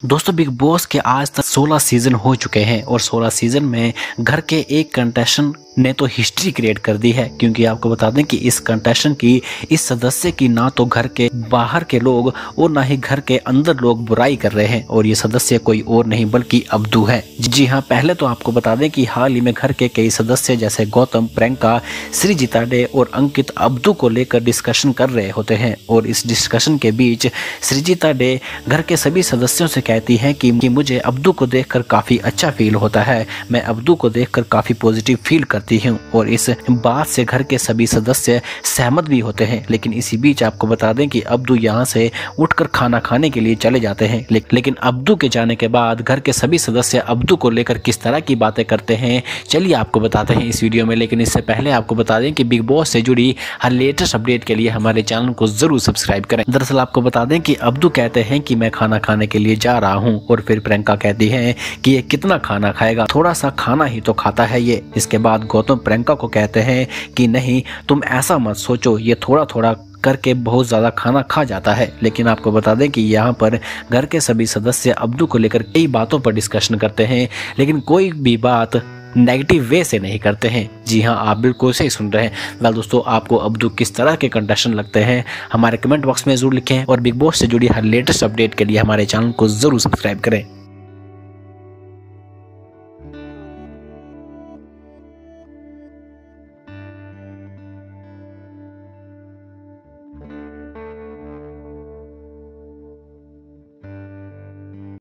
दोस्तों big boss के आज तक 16 सीजन हो चुके हैं और 16 सीजन में घर के एक कंटेस्टेंट ने तो हिस्ट्री क्रिएट कर दी है, क्योंकि आपको बता दें कि इस कंटेस्टेंट की, इस सदस्य की ना तो घर के बाहर के लोग और ना ही घर के अंदर लोग बुराई कर रहे हैं। और ये सदस्य कोई और नहीं बल्कि अब्दू है। जी हाँ, पहले तो आपको बता दें कि हाल ही में घर के कई सदस्य जैसे गौतम, प्रियंका, सृजिता डे और अंकित अब्दू को लेकर डिस्कशन कर रहे होते हैं। और इस डिस्कशन के बीच सृजिता डे घर के सभी सदस्यों से कहती हैं कि मुझे अब्दू को देखकर काफी अच्छा फील होता है, मैं अब्दू को देखकर काफी पॉजिटिव फील करती हूँ। और इस बात से घर के सभी सदस्य सहमत भी होते हैं। लेकिन इसी बीच आपको बता दें कि अब्दू यहाँ से उठकर खाना खाने के लिए चले जाते हैं। लेकिन अब्दू के जाने के बाद घर के सभी सदस्य अब्दू को लेकर किस तरह की बातें करते हैं, चलिए आपको बताते हैं इस वीडियो में। लेकिन इससे पहले आपको बता दें कि बिग बॉस से जुड़ी हर लेटेस्ट अपडेट के लिए हमारे चैनल को जरूर सब्सक्राइब करें। दरअसल आपको बता दें कि अब्दू कहते हैं कि मैं खाना खाने के लिए जा रहा हूँ, और फिर प्रियंका कहती है कि ये कितना खाना खाएगा, थोड़ा सा खाना ही तो खाता है ये। इसके बाद गौतम प्रियंका को कहते हैं कि नहीं, तुम ऐसा मत सोचो, ये थोड़ा थोड़ा करके बहुत ज़्यादा खाना खा जाता है। लेकिन आपको बता दें कि यहाँ पर घर के सभी सदस्य अब्दू को लेकर कई बातों पर डिस्कशन करते हैं, लेकिन कोई भी बात नेगेटिव वे से नहीं करते हैं। जी हाँ, आप बिल्कुल सही सुन रहे हैं। वेल दोस्तों, आपको अब्दू किस तरह के कंटेस्टेंट लगते हैं हमारे कमेंट बॉक्स में जरूर लिखें, और बिग बॉस से जुड़ी हर लेटेस्ट अपडेट के लिए हमारे चैनल को जरूर सब्सक्राइब करें।